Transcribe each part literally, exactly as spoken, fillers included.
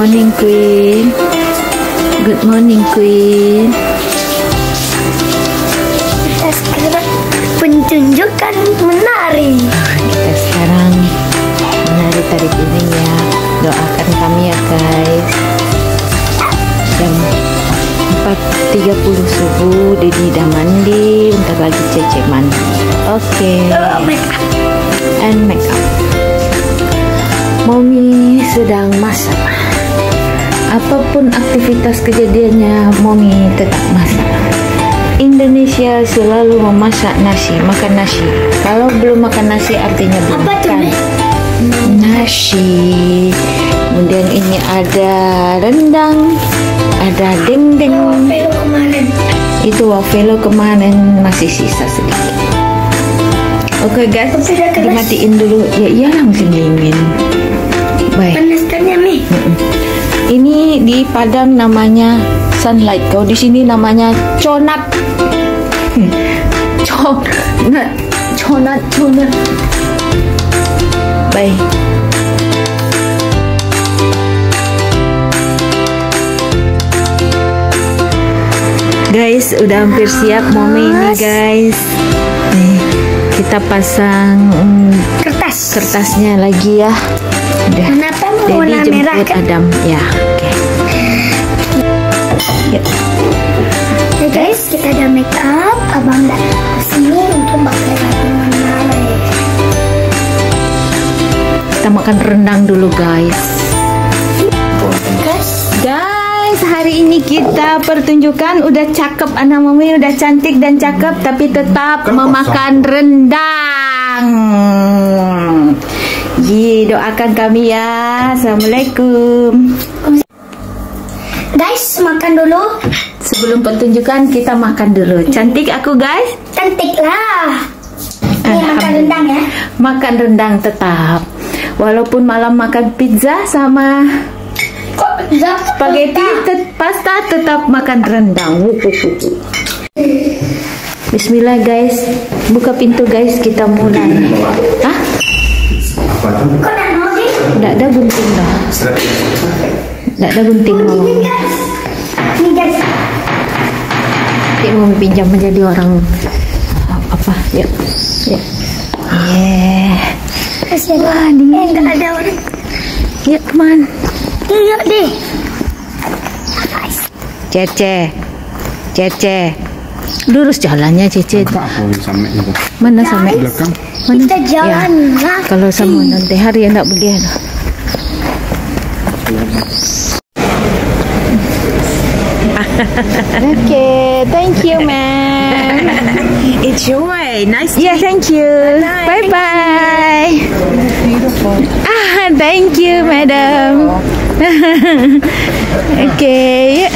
morning, Queen. Good morning, Queen. Kita sekarang penunjukan menari. Kita sekarang menari tarik ini ya. Doakan kami ya guys. Jam empat tiga puluh subuh, Dedi udah mandi, bentar lagi Cece mandi. Oke. Oh, make up. And make up. Mommy sedang masak. Apapun aktivitas kejadiannya, Mommy tetap masak. Indonesia selalu memasak nasi, makan nasi. Kalau belum makan nasi artinya belum Apa tuh, makan Nek? nasi. Kemudian ini ada rendang, ada dendeng. Wafelo kemarin. Itu wafelo kemarin masih sisa sedikit. Oke guys, Sudah keras. dimatiin dulu. Ya iyalah musim dingin. Baik. Panas kan ya, Mi? Ini di Padang namanya sunlight. Kalau di sini namanya conat. Hmm. Conat, conat, conat. Baik. Guys, udah hampir siap Mommy ini guys. Nih, kita pasang mm, Kertas. kertasnya lagi ya. Udah. Kenapa mau Jadi warna merah jemput kan? Adam. Ya, oke. Ya. Ya guys, kita udah make up. Abang udah kesini untuk pakai lagu menari. Kita makan rendang dulu guys. Guys, Guys, hari ini kita pertunjukan udah cakep, anak Mami udah cantik dan cakep, tapi tetap Kan memakan rendang. Ji, doakan kami ya. Assalamualaikum. guys makan dulu. Sebelum pertunjukan kita makan dulu. Cantik aku guys. Cantik lah. Ini makan rendang ya. Makan rendang tetap. Walaupun malam makan pizza sama Kok zat spaghetti, tet- pasta tetap makan rendang. Bismillah guys, buka pintu guys, kita mulai. Hah? Apa tuh? Kok nak mau sih? Nggak ada gunting dah. Nggak ada gunting mama. Ini guys. Ini guys. Nanti mau pinjam menjadi orang apa? Yuk, yuk. Yeah. Kasih. Wah, eh nggak ada orang. Yuk, teman. Yuk deh. Cece, Cece. Lurus jalannya Cece. Apa aku sampai itu? Mana sampai? Belakang. Mana? Kita jalan Ya, lah. kalau sama nanti hari yang tak boleh. Okay, thank you, ma'am. It's your way. Nice to Yeah, thank you. Bye bye. beautiful. Ah, thank you, madam. Okay.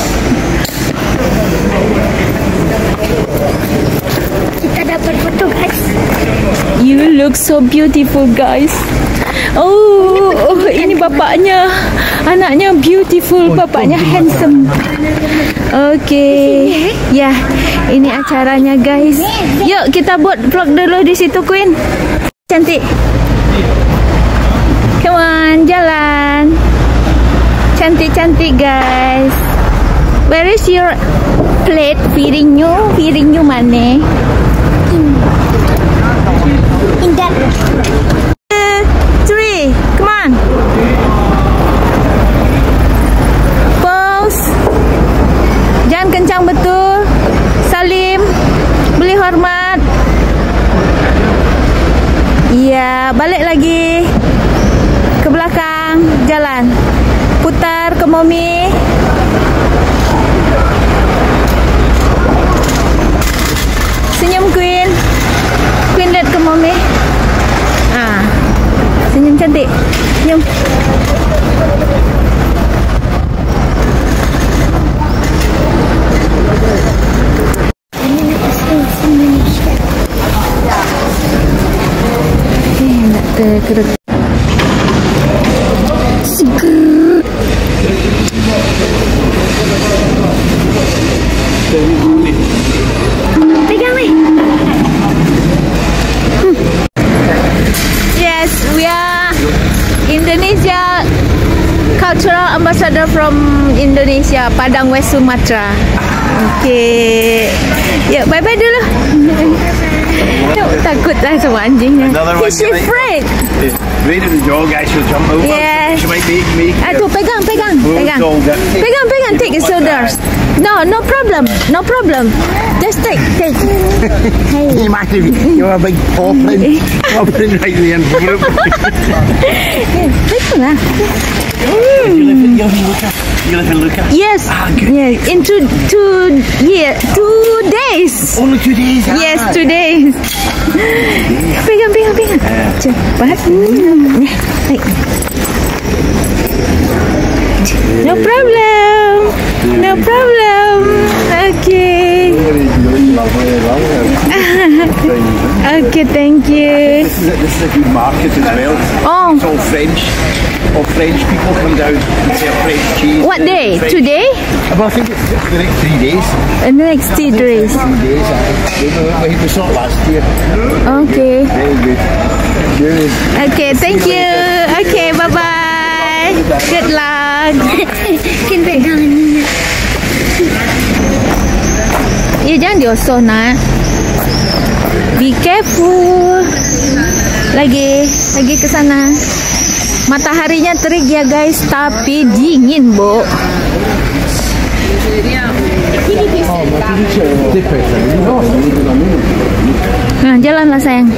Kita dapat foto guys. You look so beautiful, guys. Oh, oh, ini bapaknya. Anaknya beautiful, bapaknya handsome. Okay. Ya, ini acaranya, guys. Yuk, kita buat vlog dulu di situ, Queen. Cantik. Come on, jalan. Cantik-cantik, guys. Where is your plate? Piringnya, piringnya mana? Indah. Three, come on. Pose. Jangan kencang betul. Salim. Beli hormat. Iya, balik lagi. Ke belakang, jalan. Putar ke Mommy. Senyum Queen. Queen lihat ke Mommy. Ah. Senyum cantik. Senyum. Eh, nak terkerut. Pegang nih. Yes, we are Indonesia cultural ambassador from Indonesia, Padang West Sumatra. Okay. Ya, bye bye dulu. Takut lah sama anjingnya. Is she afraid? Ready the dog actually jump over. Yes. She might make me. Ah, tu pegang, pegang, pegang, pegang, pegang. Take his shoulders. No, no problem, no problem. Just take, take. You might have you're a big paw print, paw print right there. Pegang lah. You live in Lucas. You live in Lucas. Yes. Ah, good. Yes. In two, two, yeah, two days. Only two days. Yes, ah. two days. Pegang, pegang, pegang. Cepat. Hmm. Ya, baik. No problem. No problem. Okay. Okay, thank you. This is a, this is a good market as well. Oh. It's all French. All French people come down and sell French cheese. What day? French. Today? Well, I think it's the next three days. In the next three days. Three days. I, we, we saw it last year. Okay. Very good. Good. Okay, thank you. Okay, bye bye. Good luck. Kan pegang ni. Ya, jangan diosoh nak. Be careful. Lagi, lagi ke sana. Mataharinya terik ya guys, tapi dingin, Bu. Nah, jalanlah sayang.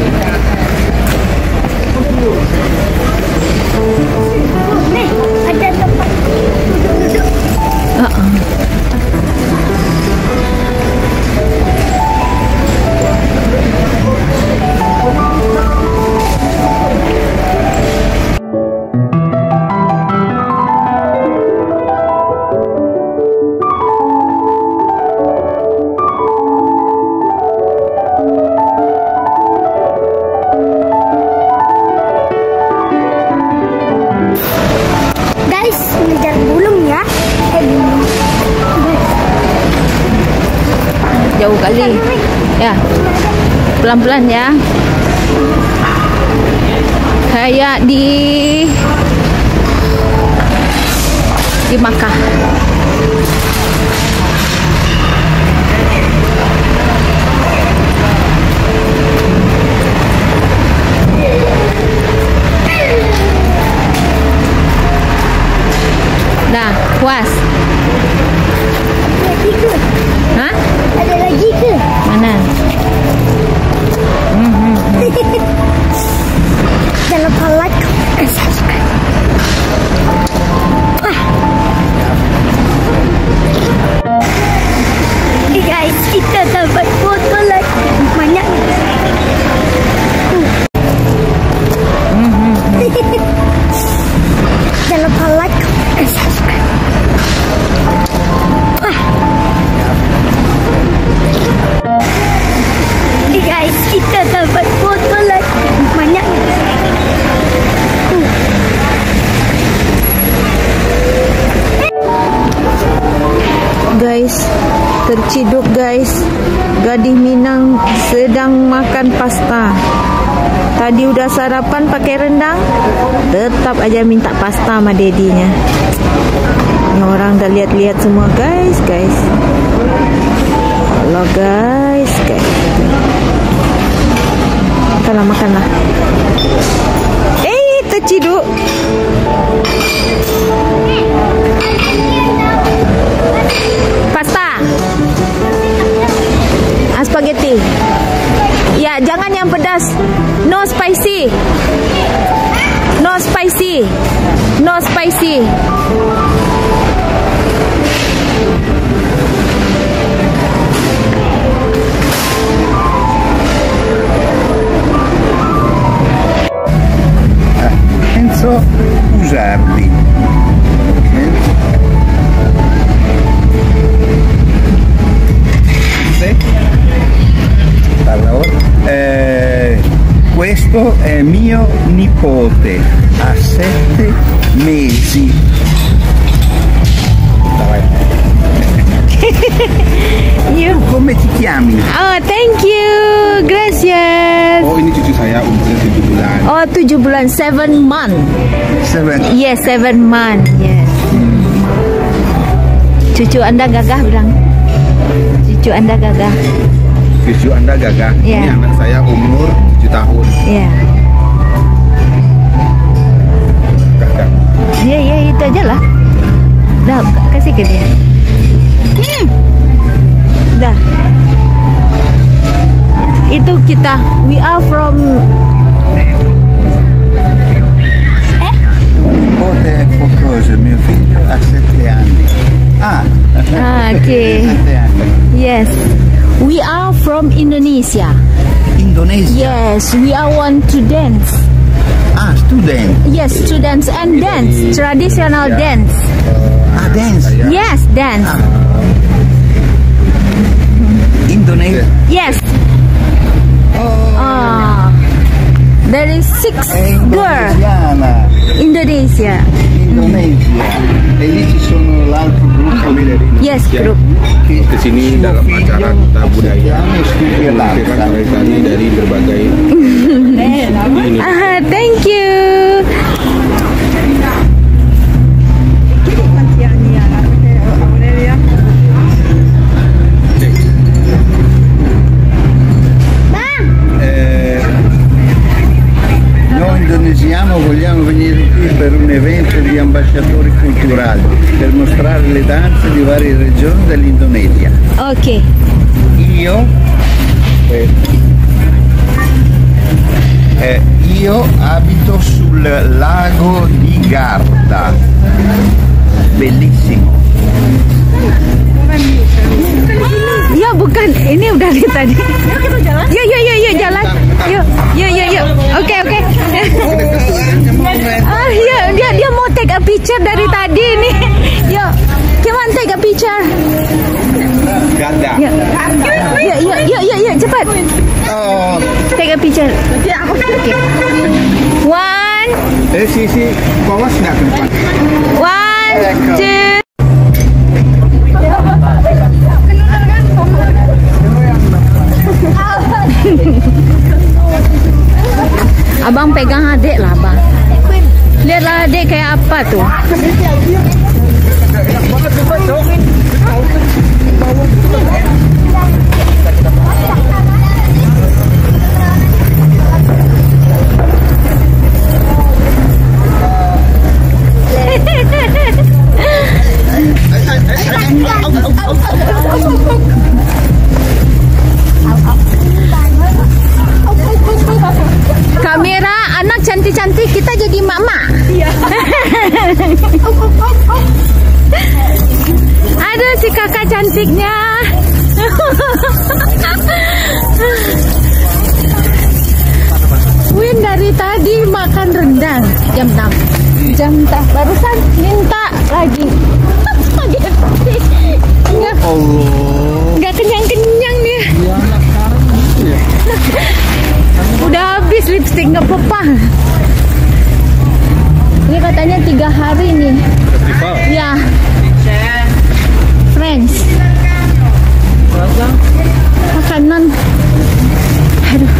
Nih, ada tempat duduk. Uh-uh. Guys, ngejar bulung ya. Jauh kali. Ya. Pelan-pelan ya. Kayak di di Makkah. Dah, puas. Lagi ke? Hah? Ada lagi ke? Mana? Jangan lupa like and subscribe. Wah. Hey guys, kita dapat foto lagi. Banyak. Jangan lupa like and subscribe. Wah. Hey guys, kita dapat foto lagi. Banyak. Guys, terciduk guys. Gadis Minang sedang makan pasta. Tadi udah sarapan pakai rendang, tetap aja minta pasta sama dedinya. Ini orang udah lihat-lihat semua guys, guys. Halo guys, guys. Makanlah, makanlah. Eh, terciduk. Pasta. Ah, spaghetti. Ya, jangan yang pedas. No spicy. No spicy. No spicy. Penso usarli. Allora, eh, questo è mio nipote, ha sette mesi. You. Come ti chiami? Oh, thank you. Gracias. Oh, ini cucu saya, umurnya tujuh bulan. bulan. Oh, tujuh bulan, seven month. Seven. Yes, seven month. Yes. Cucu Anda gagah bilang. Cucu Anda gagah. Cucu Anda gagah. Iya. Ini anak saya umur tujuh tahun. Ya. Gagah. Ya, ya itu aja lah. Dah, kasih ke dia. Hmm. Dah. Itu kita. We are from. Nipote è qualcosa, mio figlio ha sette anni. Ah, Ah, okay. sette anni. Yes. We are from Indonesia. Indonesia. Yes, we are want to dance. Ah, student. Yes, students and dance, traditional dance. Ah, dance. Yes, dance. Indonesia. Yes. Ah, there is six È girl indonesiana. Indonesia. Indonesia. E lì ci sono l'altro gruppo di Yes, group. che Ke sini dalam acara kita budaya Piano studia menyampaikan danza. tari-tari dari berbagai ini. Ah, thank you. Eh, noi indonesiano vogliamo venire qui per un evento di ambasciatori culturali per mostrare le danze di varie regioni dell'Indonesia. Okay. Io eh, eh, io abito sul lago di Garda, bellissimo. Ya bukan, ini udah dari tadi. Yuk, yuk, yuk, yuk, jalan. Yuk, yuk, yuk, yuk. Oke, oke. Ah, ya, dia dia mau take a picture dari tadi nih. Yuk, come on take a picture. Ganda. Yuk, yuk, yuk, yuk, yuk, yuk, cepat. Oh, Take a picture. Oke. One, Eh sisi polos nggak ke depan? one, two. Abang pegang adik lah, Bang. Lihatlah adik kayak apa tuh. Kamera anak cantik-cantik, kita jadi mama. Iya. Ada si kakak cantiknya. Win dari tadi makan rendang jam enam. Jam tak barusan minta lagi. Nggak, nggak kenyang-kenyang dia. Udah habis lipstick nggak apa-apa. Ini katanya tiga hari nih. Ya. Friends. Makanan. Aduh.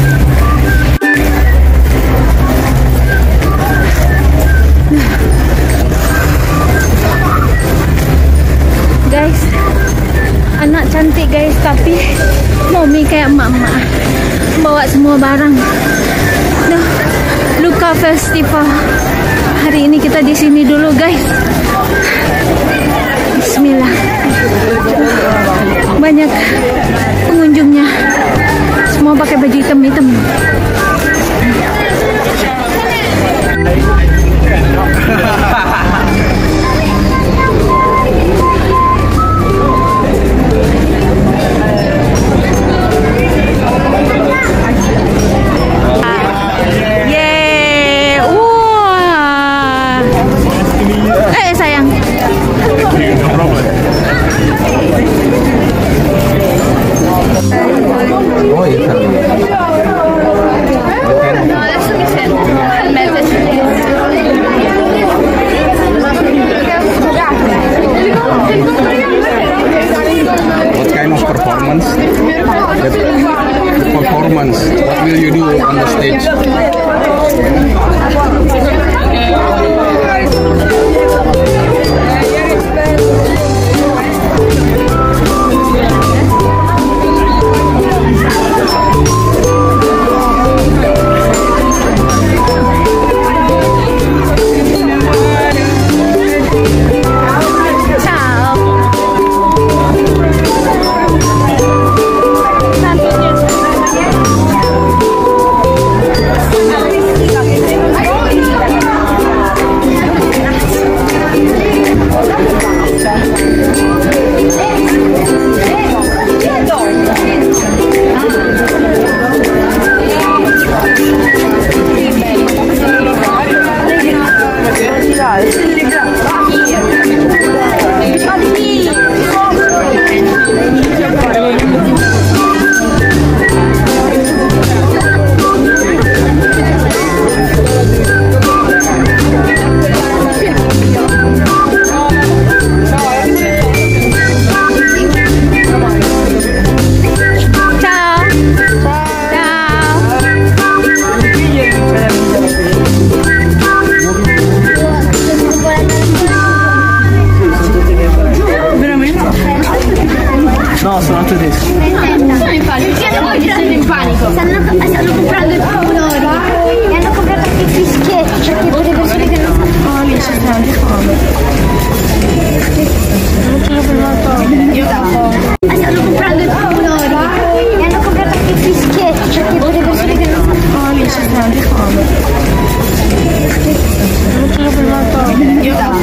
Guys, anak cantik guys, tapi mommy kayak mama bawa semua barang. Nah, Luka Festival hari ini kita di sini dulu guys. Bismillah. Banyak pengunjungnya, semua pakai baju hitam-hitam. Yeay, wah. Eh, sono tedeschi. Sono in panico. Sono in panico. Stanno, stanno comprando i colori. E hanno comprato anche i fischietti perché per le persone che non sanno. Oh, lì c'è tanto. Stanno comprando i colori. E hanno comprato anche i fischietti perché per le persone che non sanno. Oh, lì c'è tanto. Io da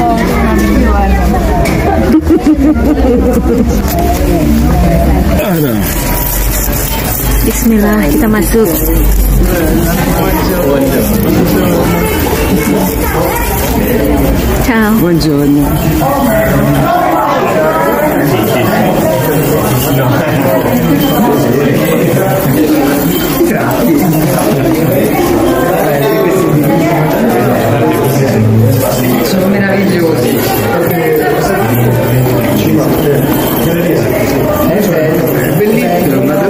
Bismillah, kita masuk. Ciao. Buongiorno. Sono meravigliosi. Bellissimo, ma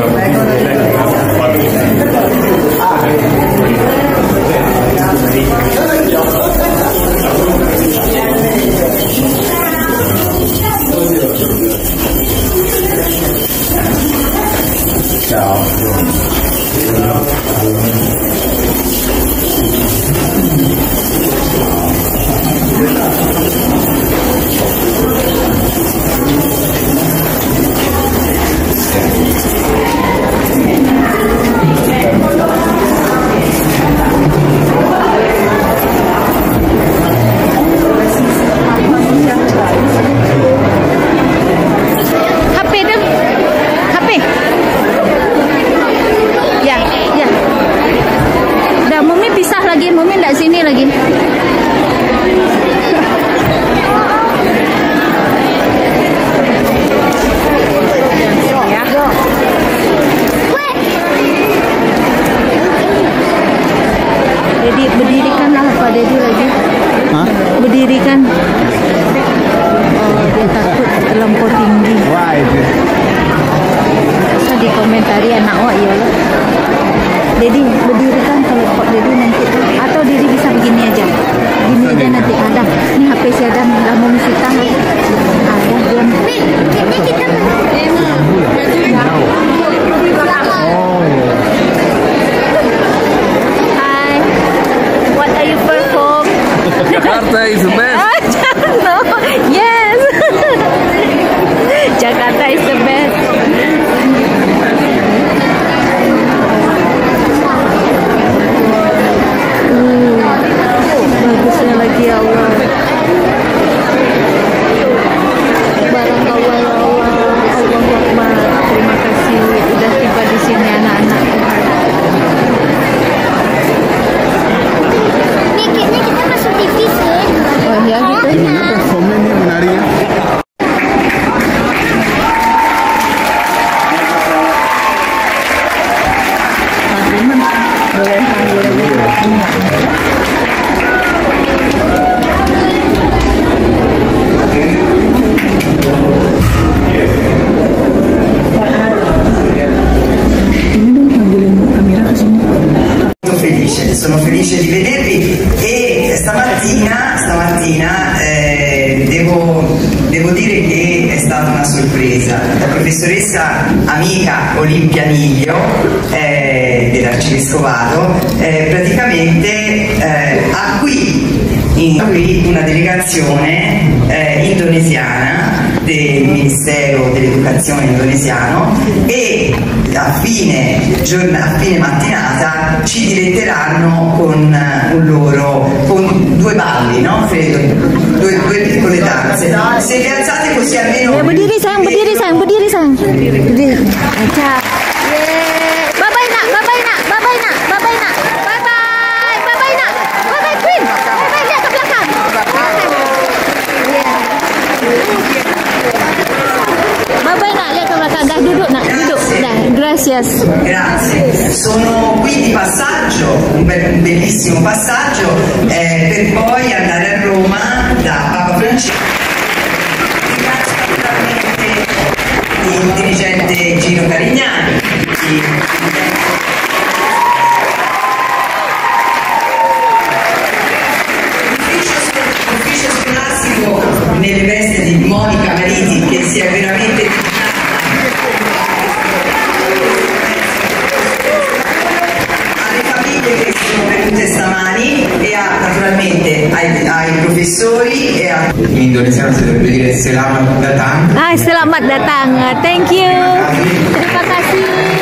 sono felice di vedervi e stamattina, stamattina eh, devo, devo dire che è stata una sorpresa. La professoressa amica Olimpia Miglio eh, dell'Arcivescovato eh, praticamente eh, ha qui, in, qui una delegazione eh, indonesiana del Ministero dell'Educazione indonesiano e a fine, giornata, a fine mattinata ci diletteranno con un loro, con due balli, no? Credo, due, due piccole danze. Se vi alzate così almeno... Ya, berdiri sayang, berdiri sayang, berdiri sayang. Berdiri. Acha. Yeay. Bye-bye nak, bye-bye nak, bye-bye nak, bye-bye nak. Bye-bye, bye-bye nak. Bye-bye Queen. Bye-bye, lihat ke belakang. Bye-bye nak, lihat ke belakang. Dah duduk nak, duduk. Dah, gracias. Grazie. Sono qui di passaggio, un, be un bellissimo passaggio, eh, per poi andare a Roma da Papa Francesco. Ringrazio naturalmente il dirigente Gino Carignani, il l'ufficio scolastico nelle vesti di Monica Mariti, che si è veramente indonesiano si dovrebbe dire selamat datang. Ah, selamat datang. Thank you. Terima kasih.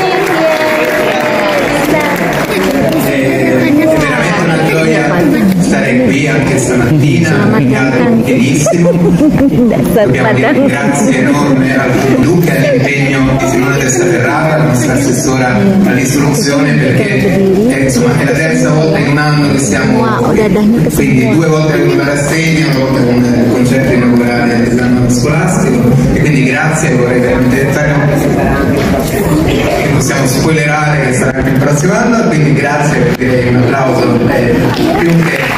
È veramente una gioia stare qui anche stamattina, mi cade benissimo. Dobbiamo dire un grazie enorme a Luca e all'impegno di Simona Testaferrata, la nostra assessora all'istruzione, perché è, insomma, è la terza volta in un anno che siamo qui, quindi due volte con la rassegna, una volta con il concerto inaugurale dell'anno scolastico, e quindi grazie, vorrei veramente fare che possiamo spoilerare che sarà il prossimo anno, quindi grazie, perché un applauso è più che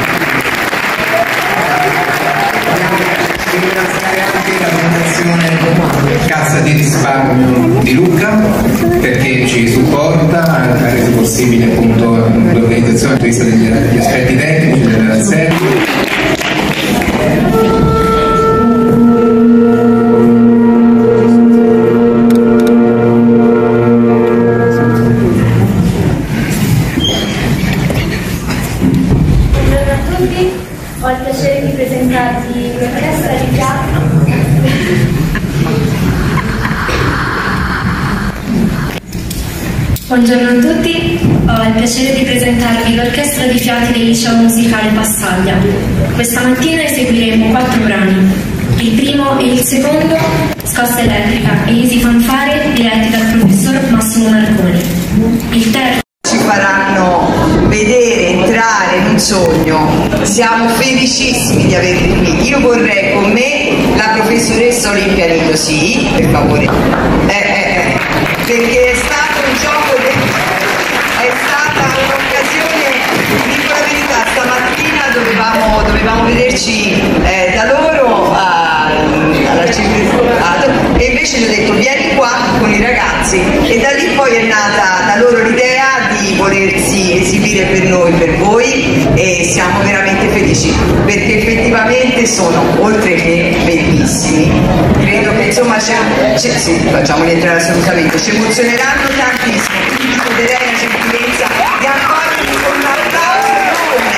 ringraziare anche la fondazione Cassa di Risparmio di Lucca, perché ci supporta, ha reso possibile appunto l'organizzazione dal punto di vista degli aspetti tecnici, delle rassegne. Ho il piacere di presentarvi l'orchestra di fiati. Buongiorno a tutti, ho il piacere di presentarvi l'orchestra di fiati del liceo musicale Passaglia. Questa mattina eseguiremo quattro brani. Il primo e il secondo, Scossa elettrica e Easy fanfare, diretti dal professor Massimo Marconi. Il terzo ci faranno vedere entrare in un sogno. Siamo felicissimi di averli qui. Io vorrei con me la professoressa Olimpia Nillo, sì, per favore, eh, eh, eh, perché è stato un gioco de... è stata un'occasione, dico la verità, stamattina dovevamo, dovevamo vederci eh, da loro a, alla città, e invece gli ho detto vieni qua con i ragazzi, e da lì poi è nata da loro l'idea di volersi esibire per noi, per voi, e siamo veramente felici perché effettivamente sono, oltre che bellissimi, credo che insomma c'è, sì, facciamoli entrare assolutamente, ci emozioneranno tantissimo, quindi chiederei la gentilezza di accogliere con un applauso enorme.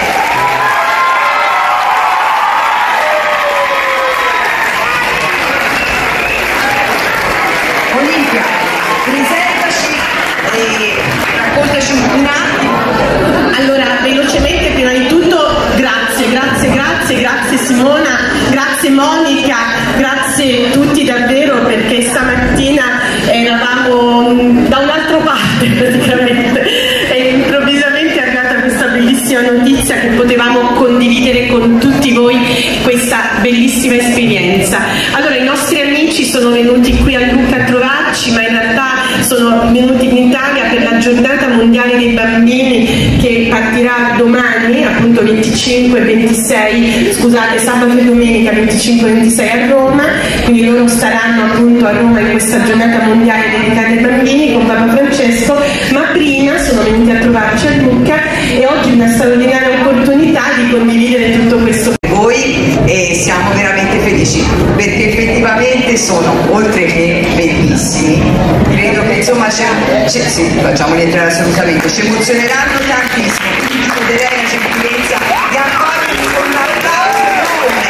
Olimpia, presentaci e raccontaci un attimo. Allora, velocemente, prima di tutto, grazie, grazie, grazie, grazie Simona, grazie Monica, grazie tutti davvero, perché stamattina eravamo da un'altra parte praticamente e improvvisamente è arrivata questa bellissima notizia che potevamo condividere con tutti voi questa bellissima esperienza. Allora, i nostri amici sono venuti qui a Lucca a trovarci, ma in realtà sono venuti in Italia per la giornata mondiale dei bambini che partirà domani, appunto venticinque e ventisei, scusate, sabato e domenica venticinque e ventisei a Roma, quindi loro staranno appunto a Roma in questa giornata mondiale dedicata ai bambini con Papa Francesco, ma prima sono venuti a trovarci a Lucca e oggi è una straordinaria opportunità di condividere tutto questo con voi, e siamo veramente felici perché effettivamente sono, oltre che bellissimi, credo che insomma c'è, sì, facciamoli entrare assolutamente, ci emozioneranno tantissimo, quindi chiederei la gentilezza di accogliere con un applauso enorme.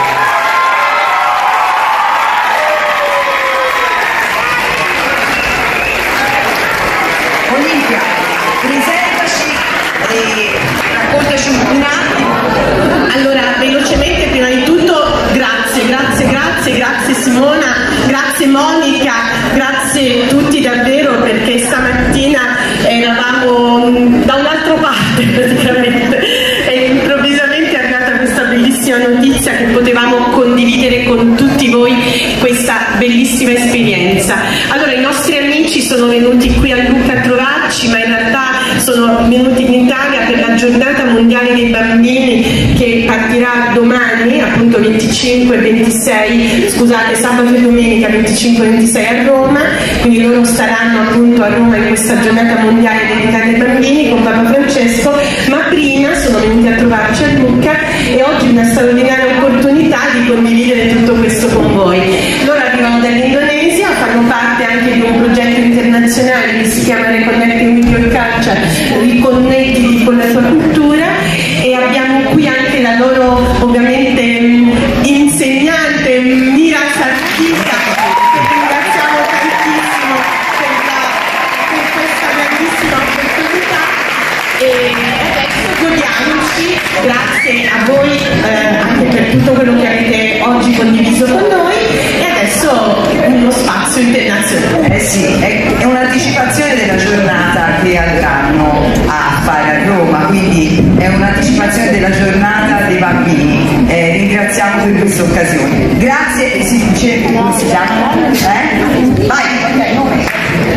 Olimpia, presentaci e raccontaci un attimo. Allora, velocemente, prima di tutto, grazie, grazie, grazie, grazie Simona, grazie Monica, grazie tutti davvero, perché stamattina eravamo da un'altra parte praticamente e improvvisamente è arrivata questa bellissima notizia che potevamo condividere con tutti voi questa bellissima esperienza. Allora, i nostri amici sono venuti qui a Lucca a trovarci, ma in realtà sono venuti in Italia per la giornata mondiale dei bambini che partirà domani, appunto venticinque e ventisei, scusate, sabato e domenica venticinque e ventisei a Roma, quindi loro staranno appunto a Roma in questa giornata mondiale dedicata ai bambini con Papa Francesco, ma prima sono venuti a trovarci a Lucca e oggi è una straordinaria opportunità di condividere tutto questo con voi. Loro arrivano dall'Indonesia, fanno parte anche di un progetto internazionale che si chiama Reconnecting with Your Culture, riconnettiti con la tua cultura, e abbiamo qui anche la loro ovviamente insegnante Mira Sartica, che ringraziamo tantissimo per, la, per questa grandissima opportunità. E adesso godiamoci, grazie a voi eh, anche per tutto quello che avete oggi condiviso con noi, e adesso uno spazio internazionale. Eh sì, è, è un'anticipazione della giornata che andranno a fare a Roma, quindi è un'anticipazione della giornata dei bambini. Eh, ringraziamo per questa occasione. Grazie, si dice, come si chiama? Eh? Vai, ok, nome.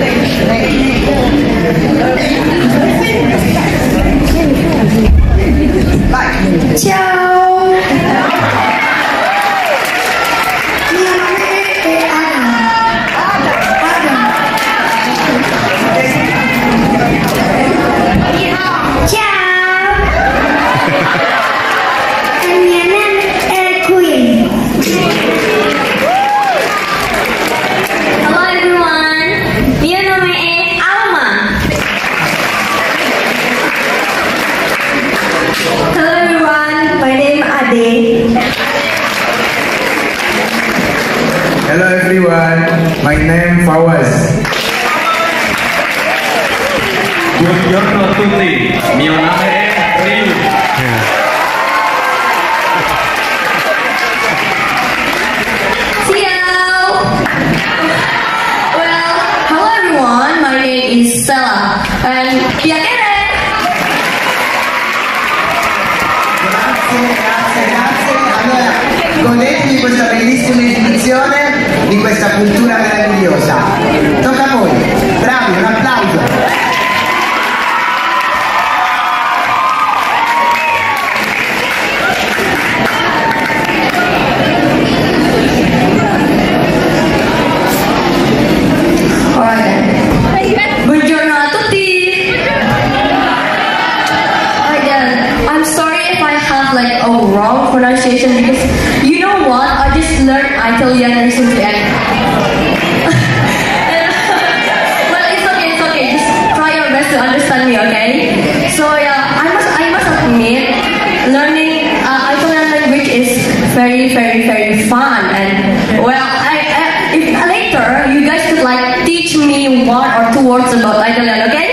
Vai. Ciao! Mio nome è Anna. Ciao! Il mio nome è Queen. Hello everyone, mio nome è Alma. Hello everyone, my name is Ade. Hello everyone, my name is Fawaz. Buongiorno a tutti, mio nome è Ryu. Ciao. Well, hello everyone, my name is Stella and piacere. Grazie, grazie, grazie. Allora, godetevi questa bellissima esibizione di questa cultura meravigliosa. Tocca a voi. Bravi, un applauso. Buongiorno a tutti. Again, I'm sorry if I have like a wrong pronunciation because you know what? I just learned Italian recently. Well, it's okay, it's okay. Just try your best to understand me, okay? So yeah, I must, I must admit, learning uh, Italian language is very, very, very fun. And well, I, I if later you guys could like teach me one or two words about Italian, okay?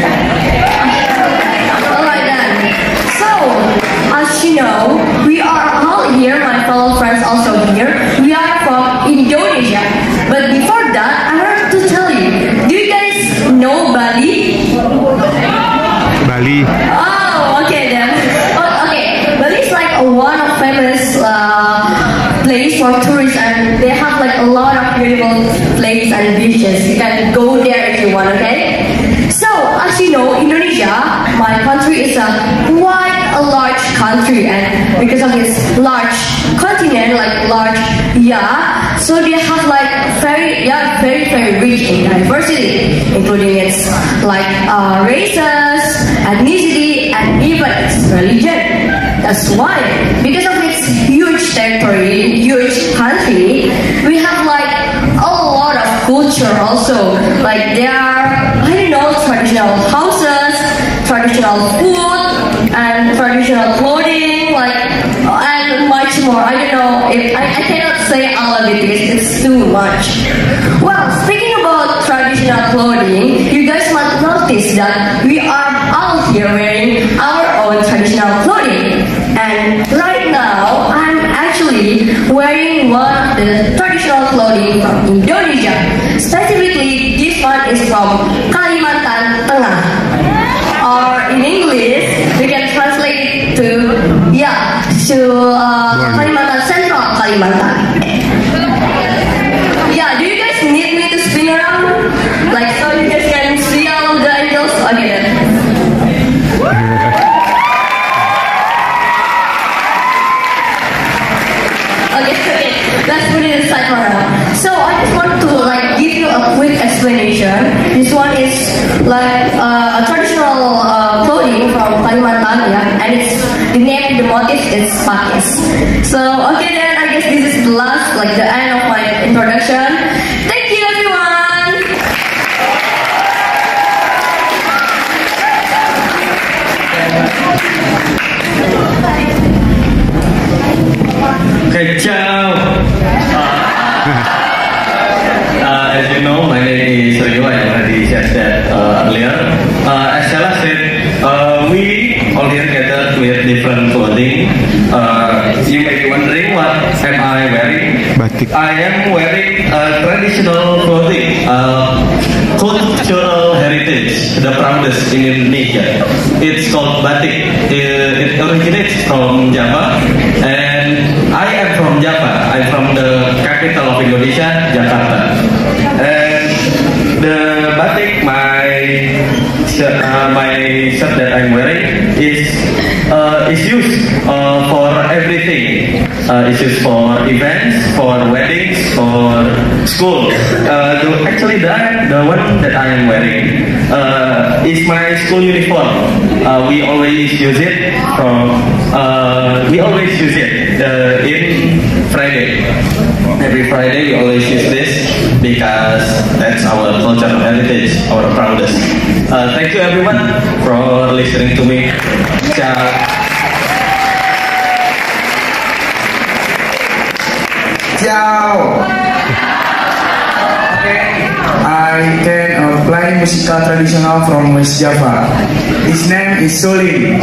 Alright then. So, as you know, we are all here, my fellow friends also here. We are from Indonesia. But before that, I wanted to tell you, do you guys know Bali? Bali. Oh, okay then. Oh, okay, Bali is like a one of famous uh, place for tourists, and they have like a lot of beautiful places and beaches. You can go there if you want, okay? So, as you know, Indonesia, my country, is a quite a large country, and because of its large continent, like large, yeah, so they have like very, yeah, very, very rich in diversity, including its like uh, races, ethnicity, and even its religion. That's why, because of its huge territory, huge country, we have like a lot of culture also. Like there are, I don't know, traditional houses, traditional food, and traditional clothing, like, and much more. I don't know, if, I, I cannot say all of it because it's too much. Well, speaking about traditional clothing, you guys might notice that we are all here wearing our own traditional clothing. And right now, I'm actually wearing one of the traditional clothing from Indonesia. Specifically, this one is from Kalimantan Tengah. Or in English, we can translate to, yeah, to uh, Kalimantan Central, Kalimantan. Yeah, do you guys need me to spin around? Like, so you guys can see all of the angles? Okay then. Okay, okay, let's put it aside for now. So I just want to like give you a quick explanation. This one is like uh, a traditional uh, clothing from Kalimantan, yeah, and it's the name, the motif is pakis. So okay then, I guess this is the last, like the end of my introduction. Thank you everyone. Okay, ciao. Uh, as you know, my name is Rio. I already said that uh, earlier. Uh, as Stella said, uh, we all here gathered with different clothing. Uh, you may be wondering what am I wearing? Batik. I am wearing uh, traditional clothing, uh, cultural heritage, the proudest in Indonesia. It's called batik. It, it originates from Java, and I am from Java. I'm from the capital of Indonesia, Jakarta. And the batik, my shirt, uh, my shirt that I'm wearing is uh, is used uh, for everything. Uh, it's used for events, for weddings, for school. Uh, the, actually, the the one that I am wearing uh, is my school uniform. Uh, we always use it from. Uh, we always use it uh, in Friday. Every Friday we always use this because that's our cultural heritage, our proudest. Uh, thank you everyone for listening to me. Ciao. Ciao. Okay, I can uh, play musical traditional from West Java. His name is Suling.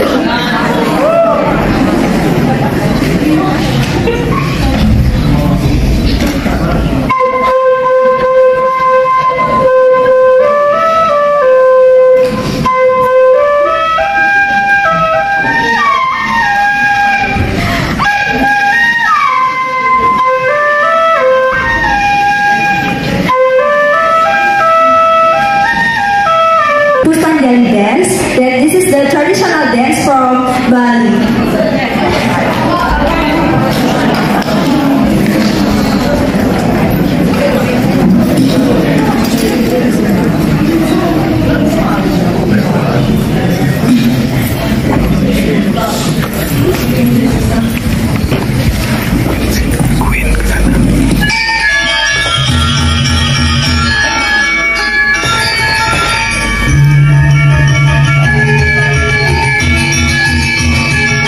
Puspandali dance. That this is the traditional dance from Bali. Ciao.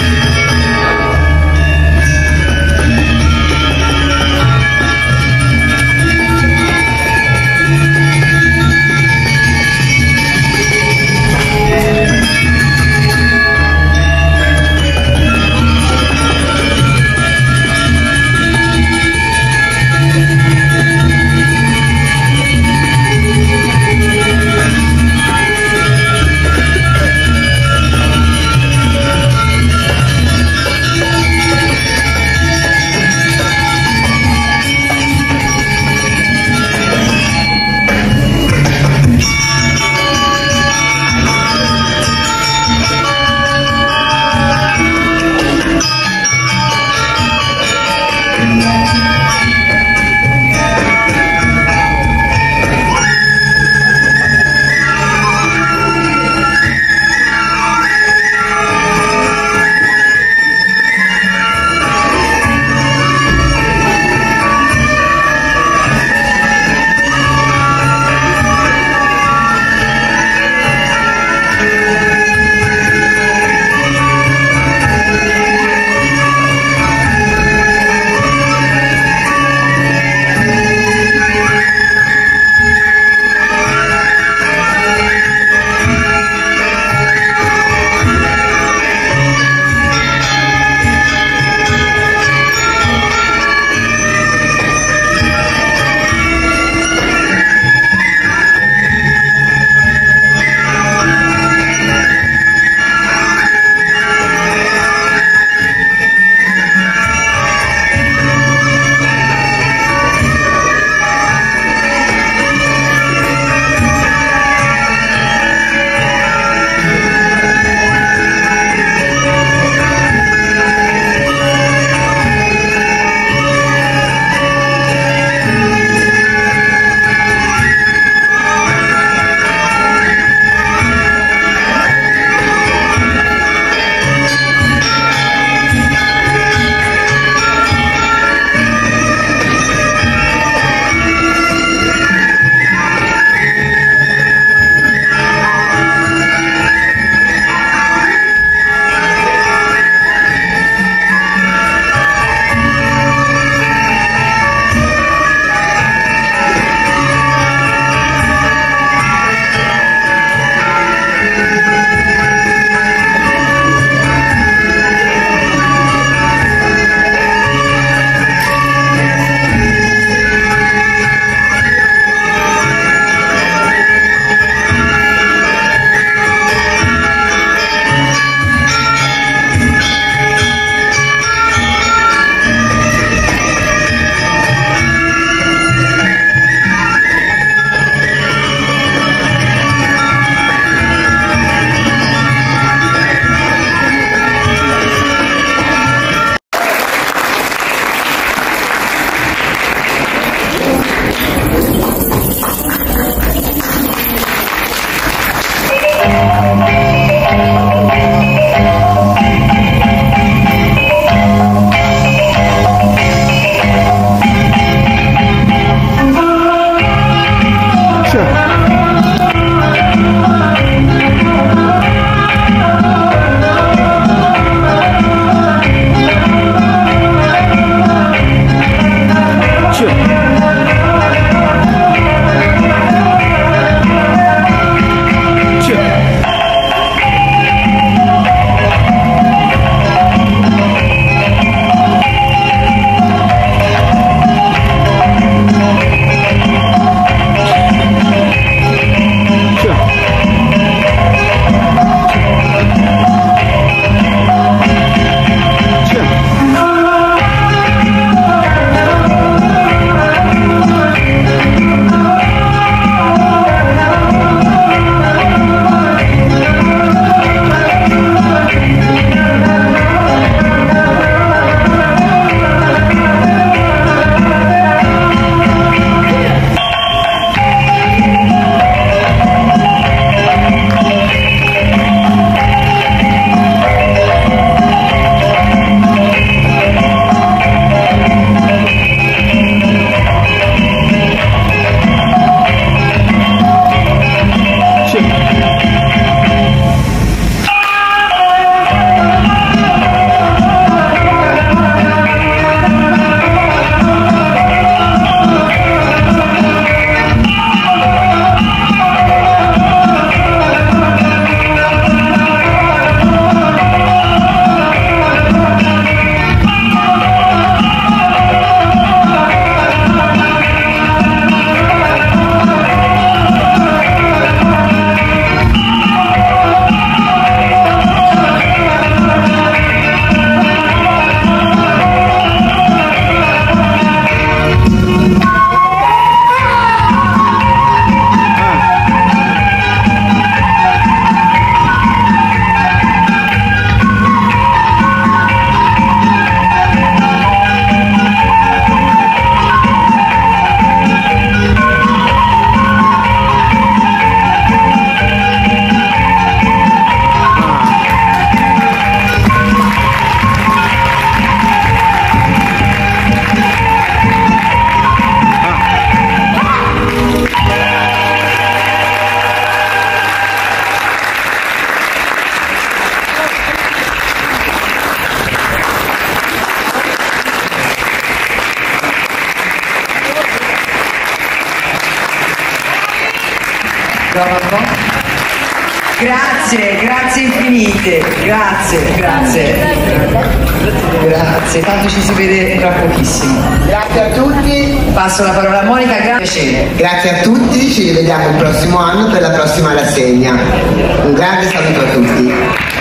Dopo. Grazie, grazie infinite, grazie, grazie. Grazie, tanto ci si vede tra pochissimo. Grazie a tutti. Passo la parola a Monica, grazie. Grazie a tutti, ci rivediamo il prossimo anno per la prossima rassegna. Un grande saluto a tutti.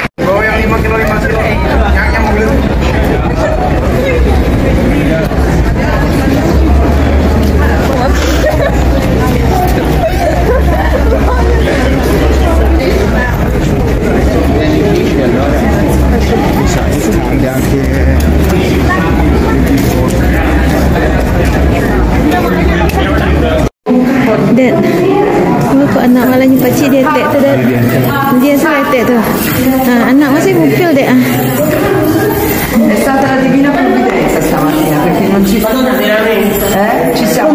Dek, oh, kok anak malahnya pakcik dia tek tu dah. Dia salah tek tu. Ah, anak masih mobil dek ah. È stata la divina provvidenza stamattina perché non ci sono eh? Ci siamo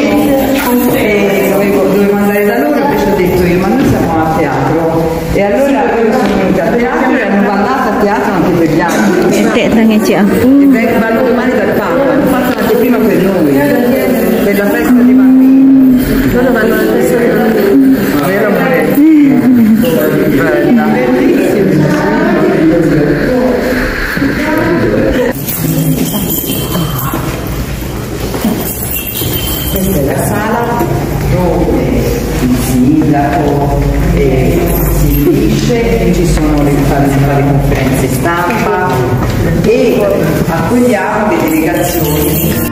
e dovevo, dovevo andare da loro, invece ho detto io ma noi siamo a teatro e allora loro sono venuti a teatro e hanno ballato a teatro anche per gli altri e vanno domani dal Papa, hanno fatto un'anteprima per noi per la festa dei bambini, loro vanno alla festa dei bambini, vero amore? Bella, bellissimo. Questa è la sala dove il sindaco eh, si riunisce e ci sono le, le conferenze stampa e accogliamo le delegazioni.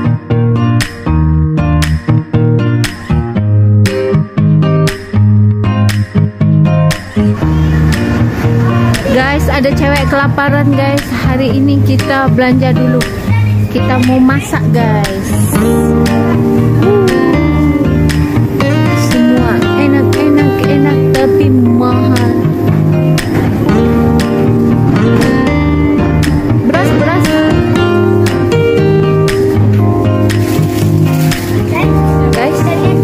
Guys, ada cewek kelaparan guys. Hari ini kita belanja dulu. Kita mau masak guys. Semua enak-enak enak tapi mahal. Beras beras. Guys,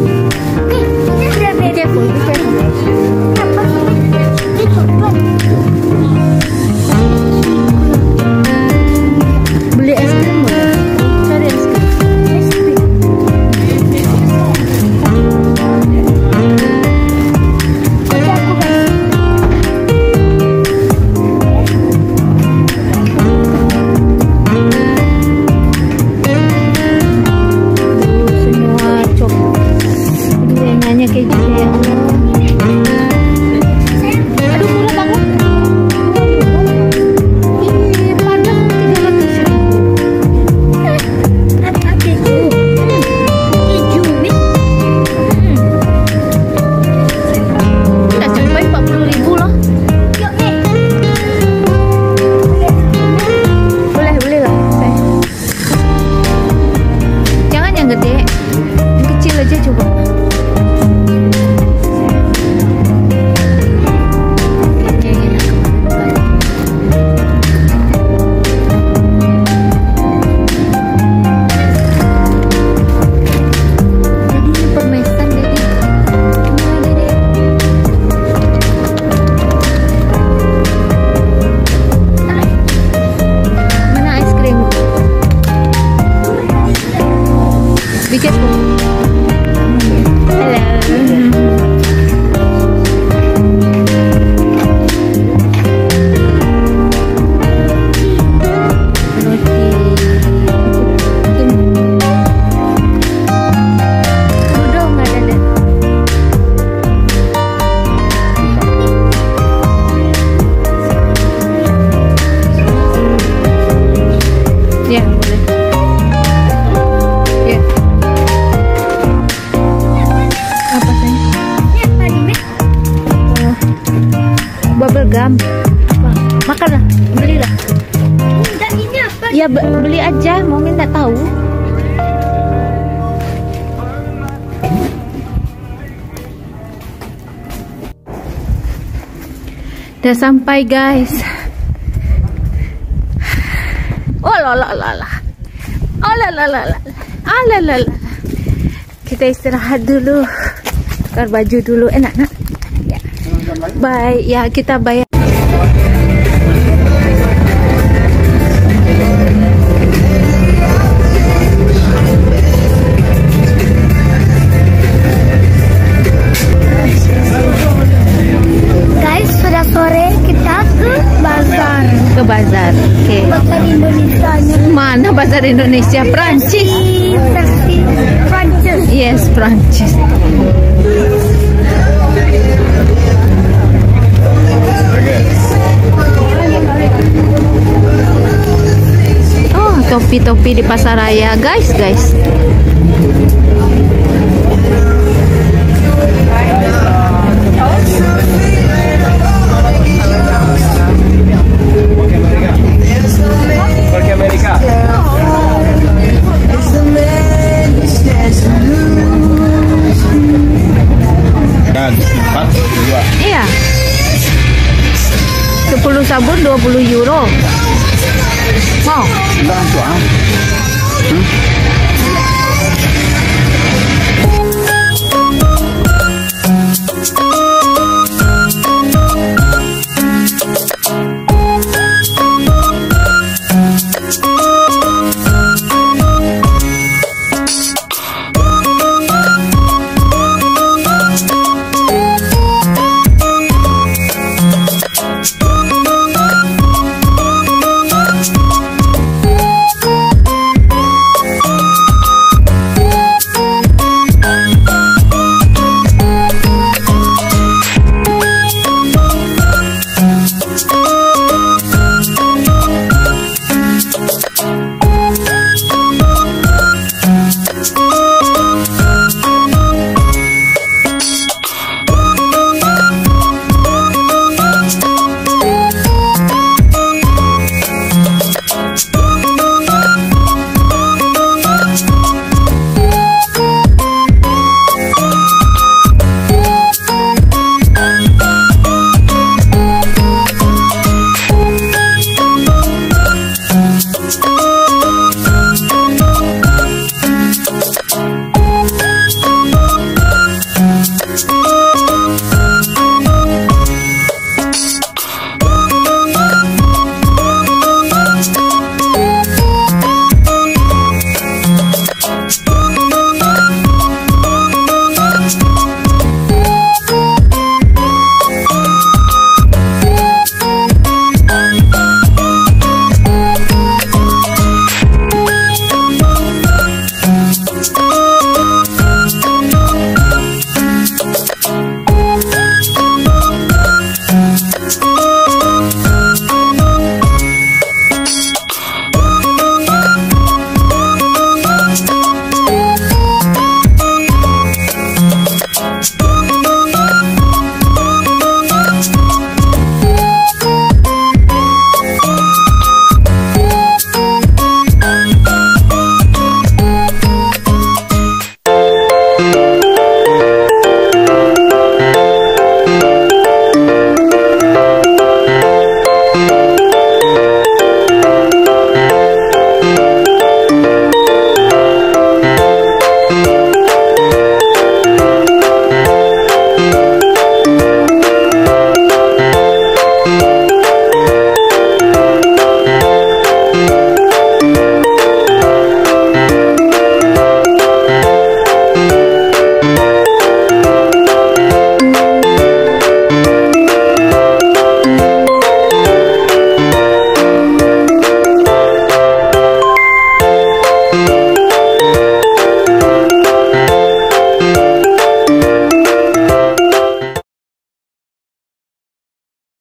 be careful, be careful. Beli es krim boleh? Cari es krim. Es krim. Kocok aku guys. Aduh, semua cok. Aduh, yang nanya keju ya Allah. Aduh, murah banget. Gam. Makanlah, belilah. Dan ini apa? Ya beli aja, mau minta tahu. Udah sampai guys. Oh la la la la. Oh la la la la. Ah la la la. Kita istirahat dulu. Tukar baju dulu, enak nak. Ya. Bye, ya kita bayar. Indonesia, Prancis. Prancis. Yes, Prancis. Oh, topi-topi di pasar raya, guys, guys.